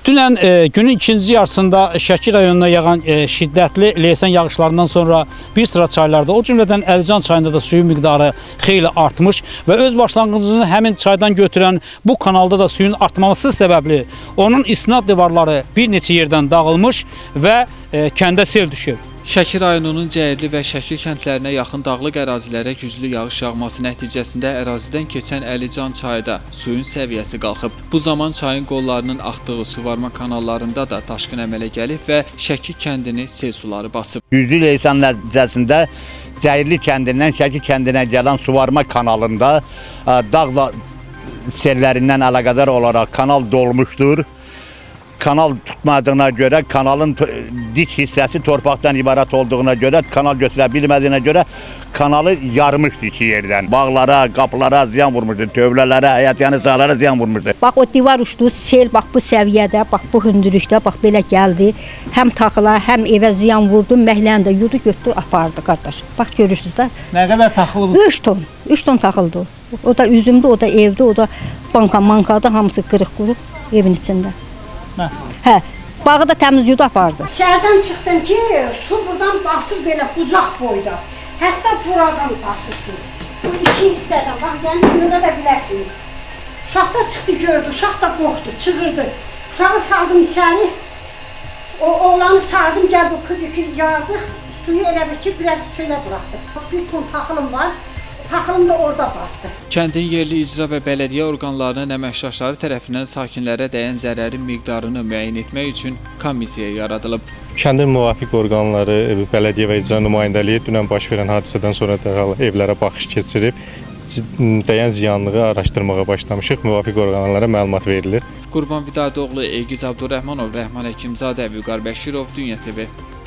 Dünən günün ikinci yarısında Şəki rayonuna yağan şiddətli leysan yağışlarından sonra bir sıra çaylarda, o cümlədən Əlican çayında da suyun miqdarı xeyli artmış və öz başlanğıcını həmin çaydan götürən bu kanalda da suyun artmaması səbəbli onun istinad divarları bir neçə yerdən dağılmış və kəndə sel düşüb. Şəki rayonunun Cəyirli və Şəki kəndlərinə yaxın dağlıq ərazilərə güclü yağış yağması nəticəsində ərazidən keçən Əlican çayda suyun səviyyəsi qalxıb. Bu zaman çayın qollarının axdığı suvarma kanallarında da daşqın əmələ gəlib və Şəki kəndini sel suları basıb. Güclü leysan nəticəsində Cəyirli kəndindən Şəki kəndinə gələn suvarma kanalında dağ sellərindən əlaqədar olaraq kanal dolmuşdur. Kanal tutmadığına görə, kanalın dik hissəsi torpaqdan ibarət olduğuna görə, kanal götürə bilmədiyinə görə kanalı yarmışdı iki yerdən. Bağlara, qapılara ziyan vurmuşdu, tövlələrə, həyətyanı sahalara ziyan vurmuşdu. Bax o divar uçdu, sel bax bu səviyyədə, bax bu hündürlükdə, bax belə gəldi. Həm taxıla, həm evə ziyan vurdu, məhləni də yudu, götürdü, apardı qardaş. Bax görürsünüz də. Nə qədər taxılıb? 3 ton taxıldı. O da üzümdü, o da evdə, o da mankadı, hamısı qırıq-qırıq evin içində. Hə, bağı da təmiz yudu apardı. İçərdən çıxdım ki, su buradan basır belə qucaq boyda. Hətta buradan basır su. Bu iki hissədən, bax, yəni görə də bilərsiniz. Uşaq da çıxdı, gördü, uşaq da qorxdu, çığırdı. Uşağı saldım içəri, o oğlanı çağırdım, gəl bu kübükü yardıq, suyu elə bir ki, biraz çölə buraxdıq. Bir ton taxılım var. Taxılım da orada batdı. Kəndin yerli icra və bələdiyyə orqanlarının əməkdaşları tərəfindən sakinlərə dəyən zərərin miqdarını müəyyən etmək üçün komissiya yaradılıb. Kəndin müvafiq orqanları, bələdiyyə və icra nümayəndəliyi dünən baş verən hadisədən sonra dərhal evlərə baxış keçirib, dəyən ziyanlığı araşdırmağa başlamışıq, müvafiq orqanlara məlumat verilir. Qurban Vidadoğlu, Eygiz Abdurrəhmanov, Rəhman Həkimzadə, Vüqar Bəşirov, Dünya TV.